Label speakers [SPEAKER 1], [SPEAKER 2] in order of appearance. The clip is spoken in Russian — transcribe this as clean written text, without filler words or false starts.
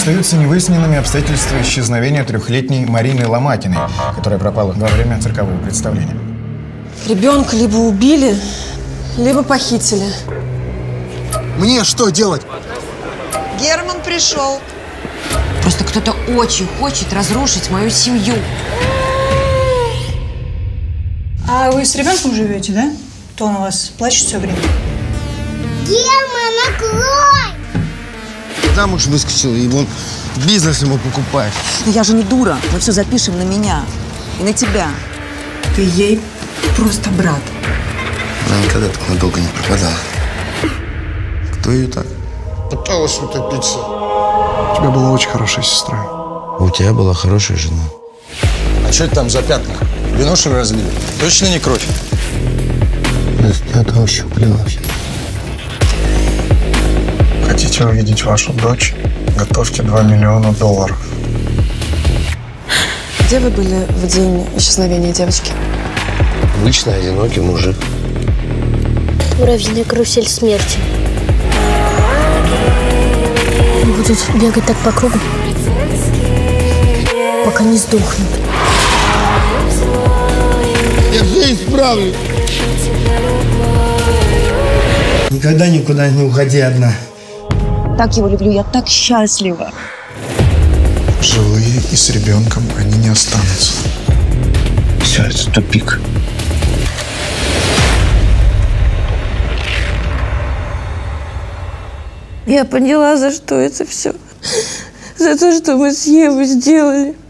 [SPEAKER 1] Остаются невыясненными обстоятельства исчезновения 3-летней Марины Ломакиной, которая пропала во время циркового представления.
[SPEAKER 2] Ребенка либо убили, либо похитили.
[SPEAKER 3] Мне что делать?
[SPEAKER 4] Герман пришел.
[SPEAKER 5] Просто кто-то очень хочет разрушить мою семью.
[SPEAKER 6] А вы с ребенком живете, да? То он у вас плачет все время.
[SPEAKER 7] Герман, накрой!
[SPEAKER 3] Замуж выскочил, и вон бизнес ему покупает.
[SPEAKER 8] Но я же не дура. Мы все запишем на меня и на тебя.
[SPEAKER 6] Ты ей просто брат.
[SPEAKER 3] Она никогда так надолго не пропадала. Кто ее так?
[SPEAKER 9] Пыталась утопиться. У тебя была очень хорошая сестра.
[SPEAKER 3] У тебя была хорошая жена.
[SPEAKER 9] А что это там за пятна? Вино, что ли, разлили? Точно не кровь?
[SPEAKER 3] Я толщу, клянусь.
[SPEAKER 9] Хотите увидеть вашу дочь? Готовьте $2 миллиона.
[SPEAKER 2] Где вы были в день исчезновения девочки?
[SPEAKER 3] Обычно одинокий мужик.
[SPEAKER 7] Муравьиная карусель смерти. Он будет бегать так по кругу, пока не сдохнет.
[SPEAKER 3] Я все исправлю. Никогда никуда не уходи одна.
[SPEAKER 8] Так его люблю, я так счастлива.
[SPEAKER 9] Живые и с ребенком они не останутся.
[SPEAKER 3] Все, это тупик.
[SPEAKER 2] Я поняла, за что это все. За то, что мы с Евой сделали.